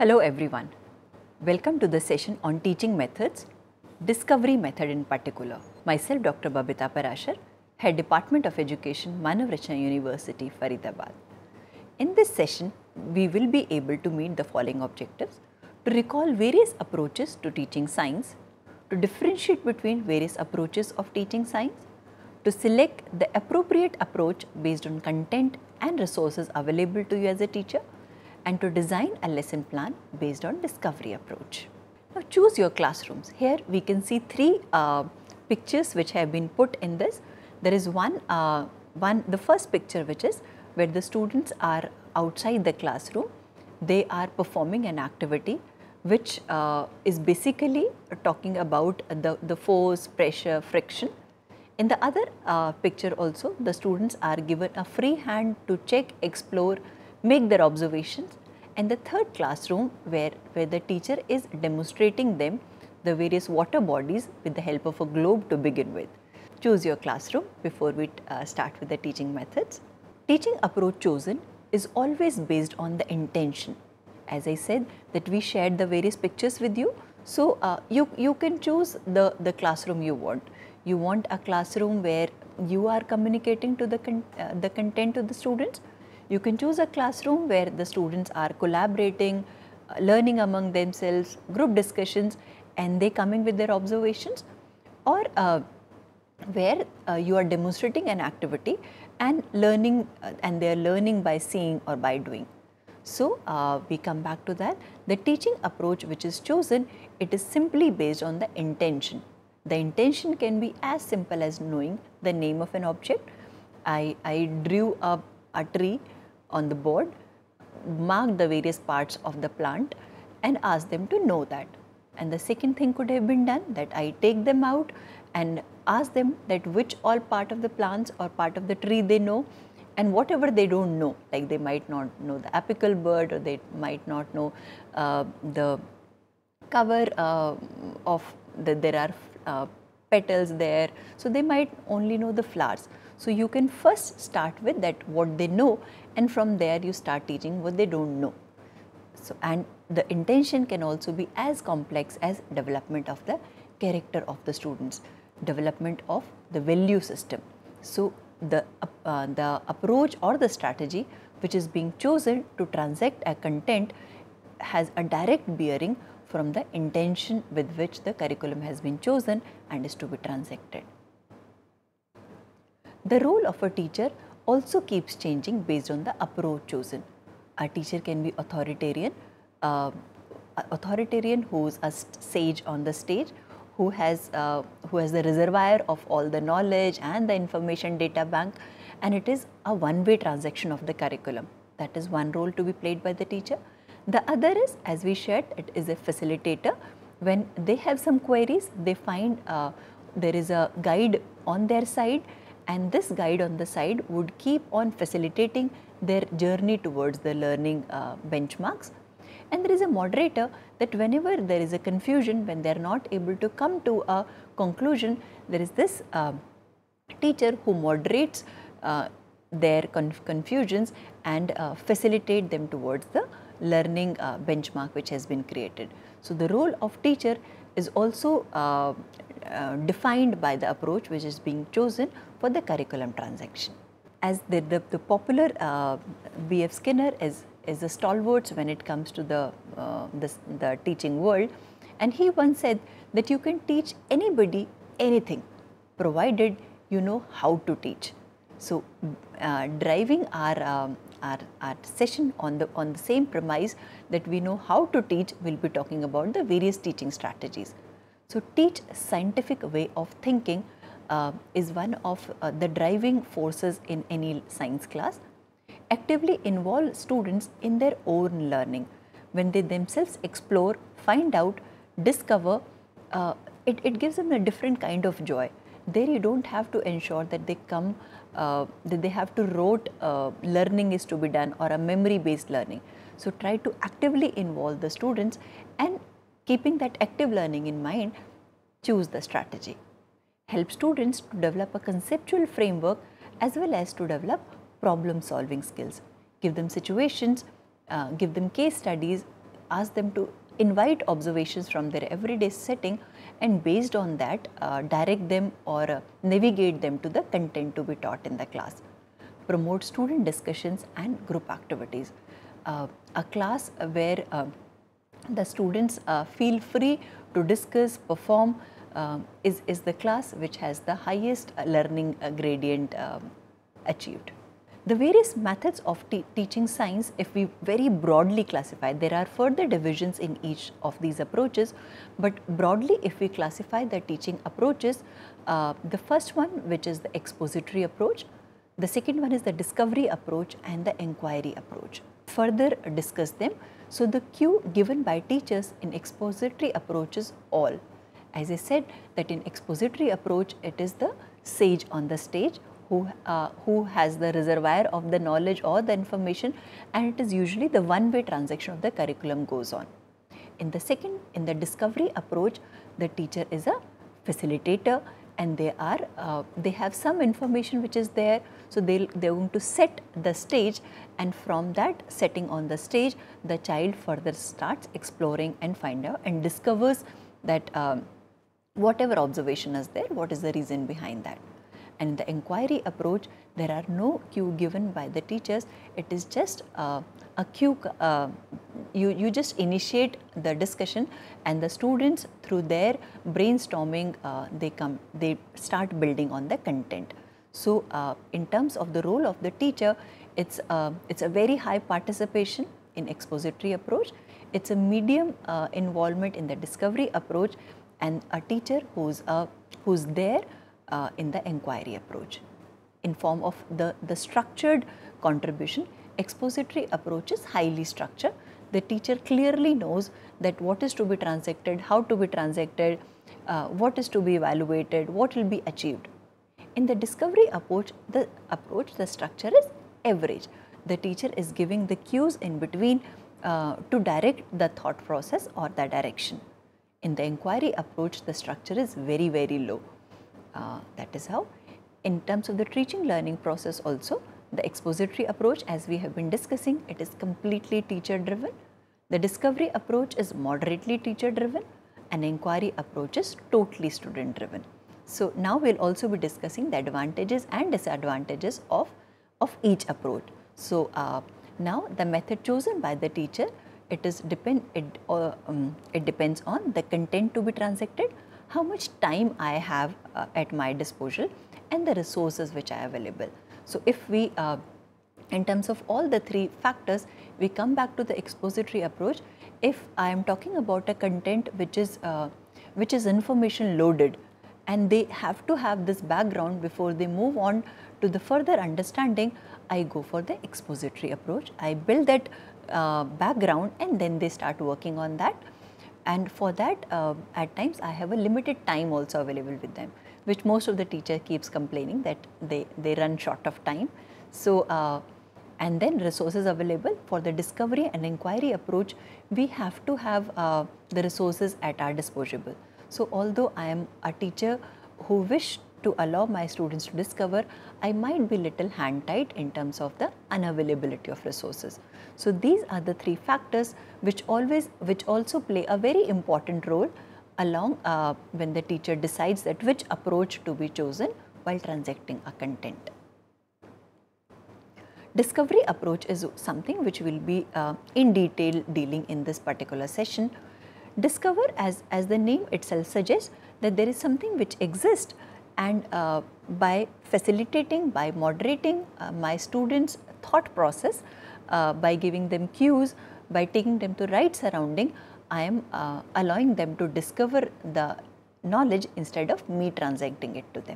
Hello everyone. Welcome to the session on teaching methods, discovery method in particular. Myself Dr. Babita Parashar, Head Department of Education, Manav Rachna University, Faridabad. In this session, we will be able to meet the following objectives: to recall various approaches to teaching science, to differentiate between various approaches of teaching science, to select the appropriate approach based on content and resources available to you as a teacher, and to design a lesson plan based on discovery approach. Now choose your classrooms. Here we can see three pictures which have been put in this. There is the first picture, which is where the students are outside the classroom. They are performing an activity which is basically talking about the force, pressure, friction. In the other picture also, the students are given a free hand to check, explore, make their observations, and the third classroom where the teacher is demonstrating them the various water bodies with the help of a globe to begin with. Choose your classroom before we start with the teaching methods. Teaching approach chosen is always based on the intention. As I said that we shared the various pictures with you, so you can choose the classroom you want. You want a classroom where you are communicating to the content to the students. You can choose a classroom where the students are collaborating, learning among themselves, group discussions, and they coming with their observations, or where you are demonstrating an activity and learning, and they are learning by seeing or by doing. So we come back to that. The teaching approach which is chosen, it is simply based on the intention. The intention can be as simple as knowing the name of an object. I drew a tree on the board, mark the various parts of the plant and ask them to know that. And the second thing could have been done, that I take them out and ask them that which all part of the plants or part of the tree they know, and whatever they don't know, like they might not know the apical bird, or they might not know the cover of there are petals there, so they might only know the flowers. So you can first start with that what they know, and from there you start teaching what they don't know. So, and the intention can also be as complex as development of the character of the students, development of the value system. So the approach or the strategy which is being chosen to transact a content has a direct bearing from the intention with which the curriculum has been chosen and is to be transacted. The role of a teacher also keeps changing based on the approach chosen. A teacher can be authoritarian who is a sage on the stage, who has the reservoir of all the knowledge and the information data bank, and it is a one-way transaction of the curriculum. That is one role to be played by the teacher. The other is, as we shared, it is a facilitator. When they have some queries, they find there is a guide on their side, and this guide on the side would keep on facilitating their journey towards the learning benchmarks. And there is a moderator, that whenever there is a confusion, when they are not able to come to a conclusion, there is this teacher who moderates their confusions and facilitate them towards the learning benchmark which has been created. So the role of teacher is also defined by the approach which is being chosen for the curriculum transaction. As the popular B.F. Skinner is a stalwart when it comes to the teaching world, and he once said that you can teach anybody anything provided you know how to teach. So driving our session on the same premise that we know how to teach, will be talking about the various teaching strategies. So teach scientific way of thinking is one of the driving forces in any science class. Actively involve students in their own learning. When they themselves explore, find out, discover, it gives them a different kind of joy. There you don't have to ensure that they come, that they have to rote learning is to be done, or a memory based learning. So try to actively involve the students, and keeping that active learning in mind, choose the strategy. Help students to develop a conceptual framework as well as to develop problem solving skills. Give them situations, give them case studies, ask them to invite observations from their everyday setting, and based on that direct them or navigate them to the content to be taught in the class. Promote student discussions and group activities. A class where the students feel free to discuss, perform, is the class which has the highest learning gradient achieved. The various methods of teaching science, if we very broadly classify, there are further divisions in each of these approaches, but broadly if we classify the teaching approaches, the first one, which is the expository approach, the second one is the discovery approach and the inquiry approach. Further discuss them. So, the cue given by teachers in expository approaches all. As I said that in expository approach, it is the sage on the stage who has the reservoir of the knowledge or the information, and it is usually the one-way transaction of the curriculum goes on. In the discovery approach, the teacher is a facilitator, and they have some information which is there. So, they're going to set the stage, and from that setting on the stage, the child further starts exploring and find out and discovers that whatever observation is there, what is the reason behind that. And in the inquiry approach, there are no cue given by the teachers. It is just a cue, you just initiate the discussion, and the students through their brainstorming, they start building on the content. So, in terms of the role of the teacher, it's a very high participation in expository approach. It's a medium involvement in the discovery approach, and a teacher who's there in the inquiry approach. In form of the structured contribution, expository approach is highly structured. The teacher clearly knows that what is to be transacted, how to be transacted, what is to be evaluated, what will be achieved. In the discovery approach, the structure is average. The teacher is giving the cues in between to direct the thought process or the direction. In the inquiry approach, the structure is very, very low. That is how. In terms of the teaching learning process also, the expository approach, as we have been discussing, it is completely teacher driven. The discovery approach is moderately teacher driven, and inquiry approach is totally student driven. So, now we will also be discussing the advantages and disadvantages of each approach. So, now the method chosen by the teacher, it depends on the content to be transacted, how much time I have at my disposal, and the resources which are available. So, if we in terms of all the three factors, we come back to the expository approach. If I am talking about a content which is information loaded, and they have to have this background before they move on to the further understanding, I go for the expository approach. I build that background, and then they start working on that. And for that, at times I have a limited time also available with them, which most of the teacher keeps complaining that they run short of time. So, and then resources available for the discovery and inquiry approach, we have to have the resources at our disposal. So, although I am a teacher who wish to allow my students to discover, I might be little hand tight in terms of the unavailability of resources. So, these are the three factors which also play a very important role along when the teacher decides that which approach to be chosen while transacting a content. Discovery approach is something which will be in detail dealing in this particular session. Discover, as the name itself suggests, that there is something which exists, and by facilitating, by moderating my students' thought process, by giving them cues, by taking them to right surrounding, I am allowing them to discover the knowledge instead of me transacting it to them.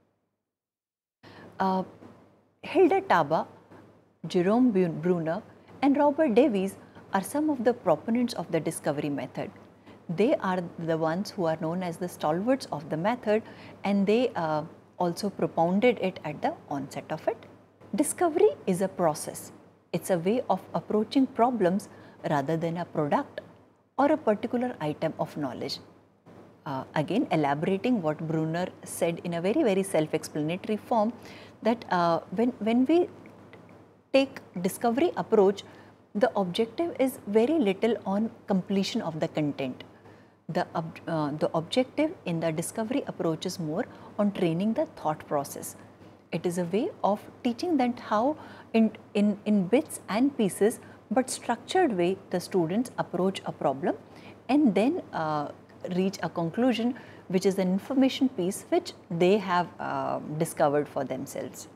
Hilda Taba, Jerome Bruner and Robert Davies are some of the proponents of the discovery method. They are the ones who are known as the stalwarts of the method, and they also propounded it at the onset of it. Discovery is a process. It's a way of approaching problems rather than a product or a particular item of knowledge. Again, elaborating what Bruner said in a very, very self-explanatory form, that when we take discovery approach, the objective is very little on completion of the content. The objective in the discovery approach is more on training the thought process. It is a way of teaching that how in bits and pieces but structured way the students approach a problem and then reach a conclusion, which is an information piece which they have discovered for themselves.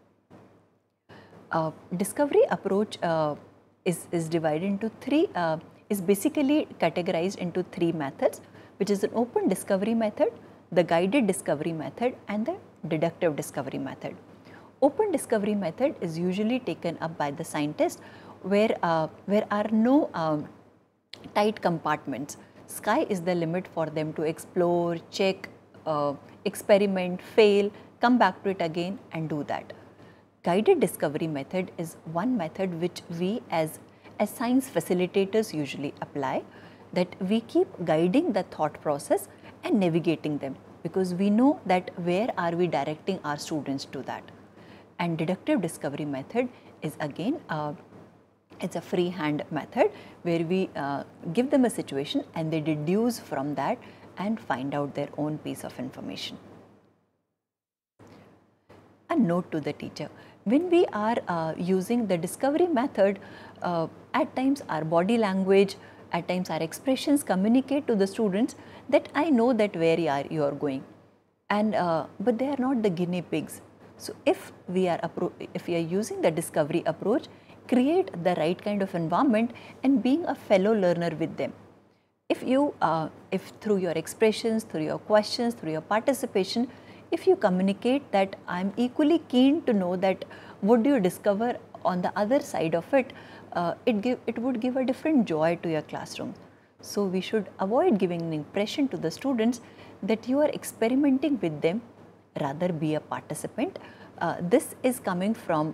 Discovery approach is divided into three, is basically categorized into three methods, which is an open discovery method, the guided discovery method and the deductive discovery method. Open discovery method is usually taken up by the scientist where are no tight compartments. Sky is the limit for them to explore, check, experiment, fail, come back to it again and do that. Guided discovery method is one method which we as science facilitators usually apply, that we keep guiding the thought process and navigating them, because we know that where are we directing our students to that. And deductive discovery method is again it's a freehand method where we give them a situation and they deduce from that and find out their own piece of information. A note to the teacher: when we are using the discovery method, at times our body language, at times our expressions communicate to the students that I know that where you are going, and but they are not the guinea pigs. So if we are using the discovery approach, create the right kind of environment and being a fellow learner with them. If you, if through your expressions, through your questions, through your participation, if you communicate that I am equally keen to know that what do you discover on the other side of it, it would give a different joy to your classroom. So we should avoid giving an impression to the students that you are experimenting with them, rather be a participant. This is coming from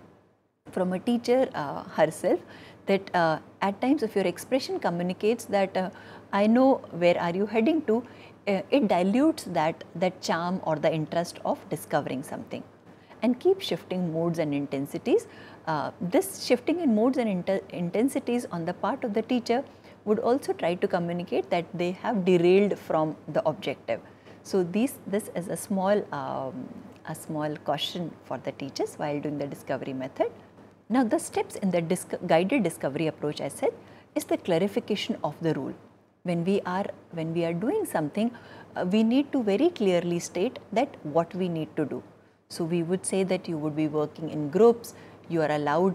a teacher herself, that at times if your expression communicates that I know where are you heading to, it dilutes that charm or the interest of discovering something. And keep shifting modes and intensities. This shifting in modes and intensities on the part of the teacher would also try to communicate that they have derailed from the objective. So this is a small caution for the teachers while doing the discovery method. Now the steps in the guided discovery approach, I said, is the clarification of the rule. When we are doing something, we need to very clearly state that what we need to do. So we would say that you would be working in groups, you are allowed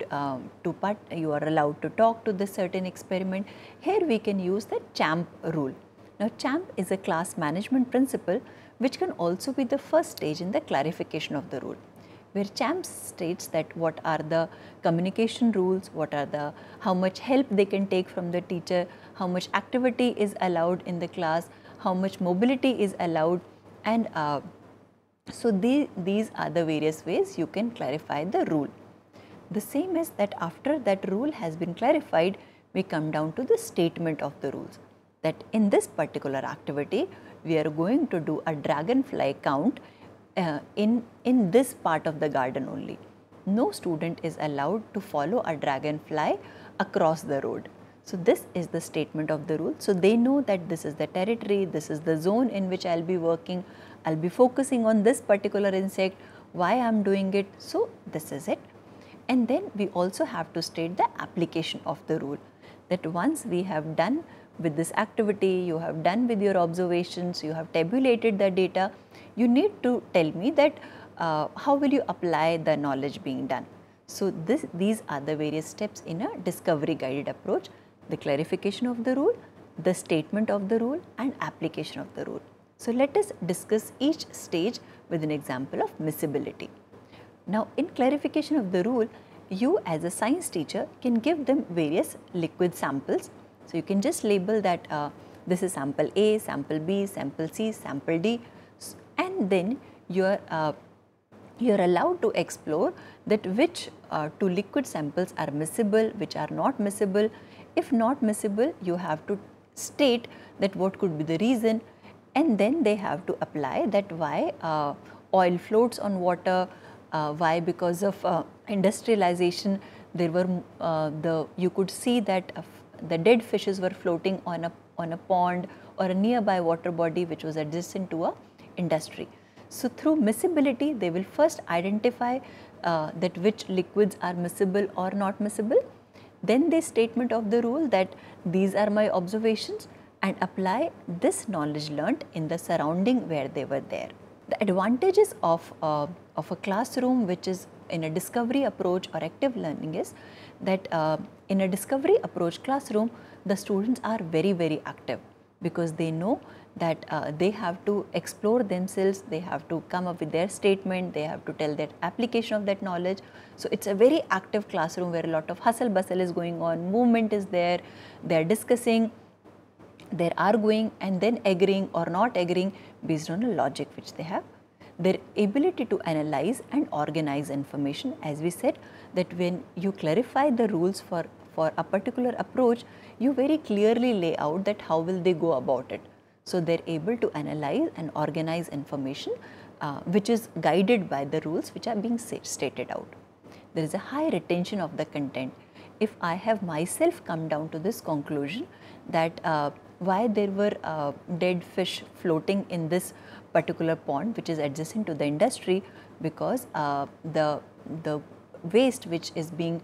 to talk to the certain experiment. Here we can use the CHAMP rule. Now CHAMP is a class management principle which can also be the first stage in the clarification of the rule, where CHAMP states that what are the communication rules, how much help they can take from the teacher, how much activity is allowed in the class, how much mobility is allowed, and so these are the various ways you can clarify the rule. The same is that after that rule has been clarified, we come down to the statement of the rules, that in this particular activity we are going to do a dragonfly count in this part of the garden only. No student is allowed to follow a dragonfly across the road. So this is the statement of the rule. So they know that this is the territory, this is the zone in which I will be working, I will be focusing on this particular insect, why I am doing it, so this is it. And then we also have to state the application of the rule, that once we have done with this activity, you have done with your observations, you have tabulated the data, you need to tell me that how will you apply the knowledge being done. So these are the various steps in a discovery guided approach: the clarification of the rule, the statement of the rule, and application of the rule. So let us discuss each stage with an example of miscibility. Now in clarification of the rule, you as a science teacher can give them various liquid samples. So you can just label that this is sample A, sample B, sample C, sample D, and then you are allowed to explore that which two liquid samples are miscible, which are not miscible. If not miscible, you have to state that what could be the reason, and then they have to apply that why oil floats on water, why because of industrialization There were you could see that the dead fishes were floating on a pond or a nearby water body which was adjacent to a industry. So through miscibility, they will first identify that which liquids are miscible or not miscible. Then the statement of the rule that these are my observations, and apply this knowledge learnt in the surrounding where they were there. The advantages of a classroom which is in a discovery approach or active learning is that in a discovery approach classroom, the students are very active, because they know that they have to explore themselves, they have to come up with their statement, they have to tell their application of that knowledge. So it's a very active classroom where a lot of hustle bustle is going on, movement is there, they are discussing, they are arguing and then agreeing or not agreeing based on a logic which they have. Their ability to analyze and organize information, as we said, that when you clarify the rules for a particular approach, you very clearly lay out that how will they go about it. So they are able to analyze and organize information which is guided by the rules which are being stated out. There is a high retention of the content. If I have myself come down to this conclusion that why there were dead fish floating in this particular pond which is adjacent to the industry, because the waste which is being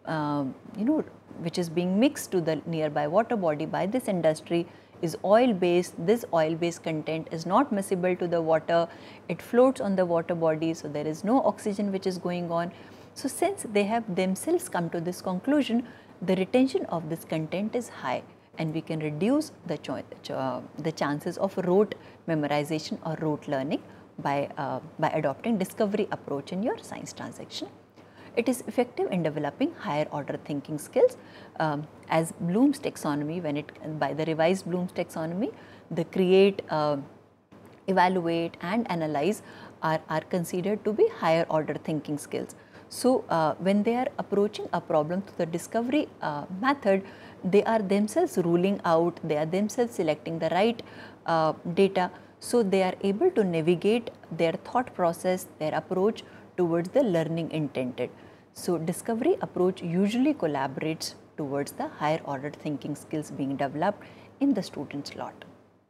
which is being mixed to the nearby water body by this industry is oil based. This oil based content is not miscible to the water, it floats on the water body, so there is no oxygen which is going on. So since they have themselves come to this conclusion, the retention of this content is high, and we can reduce the chances of rote memorization or rote learning by adopting discovery approach in your science transaction. It is effective in developing higher order thinking skills, as Bloom's taxonomy, by the revised Bloom's taxonomy, the create, evaluate and analyze are considered to be higher order thinking skills. So when they are approaching a problem through the discovery method, they are themselves ruling out, they are themselves selecting the right data, so they are able to navigate their thought process, their approach towards the learning intended. So discovery approach usually collaborates towards the higher order thinking skills being developed in the student's lot.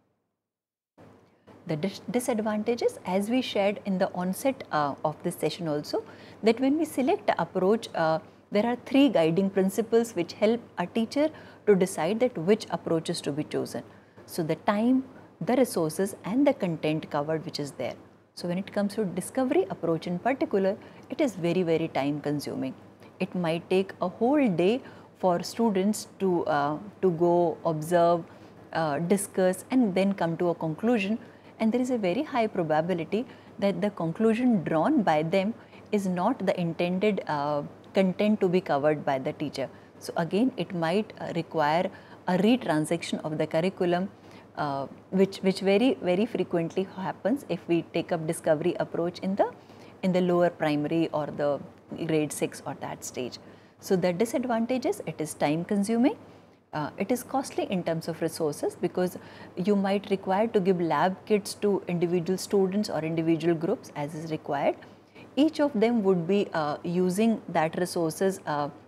The disadvantages, as we shared in the onset of this session also, that when we select the approach, there are three guiding principles which help a teacher to decide that which approach is to be chosen. So the time, the resources and the content covered which is there. So when it comes to discovery approach in particular, it is very time consuming. It might take a whole day for students to go observe, discuss and then come to a conclusion, and there is a very high probability that the conclusion drawn by them is not the intended content to be covered by the teacher. So again it might require a retransaction of the curriculum, which very frequently happens if we take up discovery approach in the lower primary or the grade 6 or that stage. So the disadvantages, it is time consuming, it is costly in terms of resources, because you might require to give lab kits to individual students or individual groups as is required. Each of them would be using that resources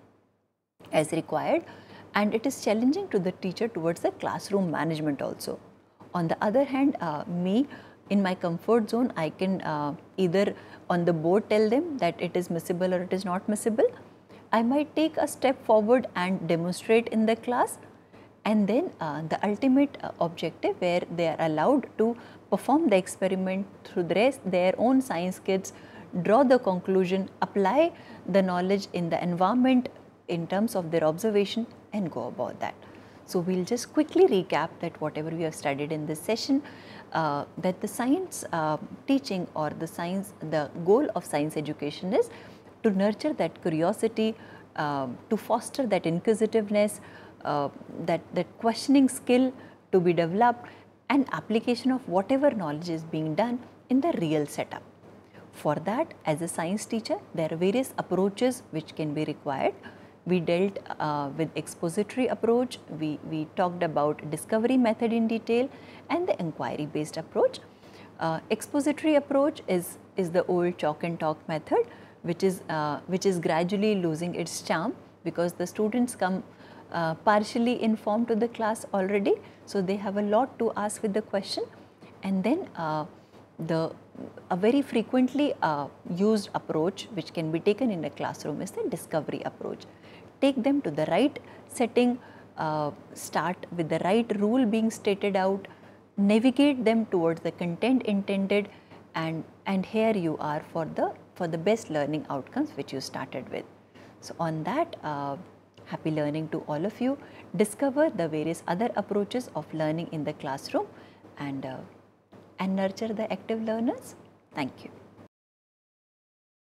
as required, and it is challenging to the teacher towards the classroom management also. On the other hand, me in my comfort zone, I can either on the board tell them that it is miscible or it is not miscible. I might take a step forward and demonstrate in the class, and then the ultimate objective where they are allowed to perform the experiment through their own science kits, draw the conclusion, apply the knowledge in the environment in terms of their observation and go about that. So we will just quickly recap that whatever we have studied in this session, that the science teaching or the goal of science education is to nurture that curiosity, to foster that inquisitiveness, that questioning skill to be developed, and application of whatever knowledge is being done in the real setup. For that, as a science teacher, there are various approaches which can be required. We dealt with expository approach, we talked about discovery method in detail and the inquiry based approach. Expository approach is the old chalk and talk method, which is gradually losing its charm, because the students come partially informed to the class already, so they have a lot to ask with the question. And then a very frequently used approach which can be taken in a classroom is the discovery approach. Take them to the right setting, start with the right rule being stated out, navigate them towards the content intended, and here you are for the best learning outcomes which you started with. So on that, happy learning to all of you. Discover the various other approaches of learning in the classroom and nurture the active learners. Thank you.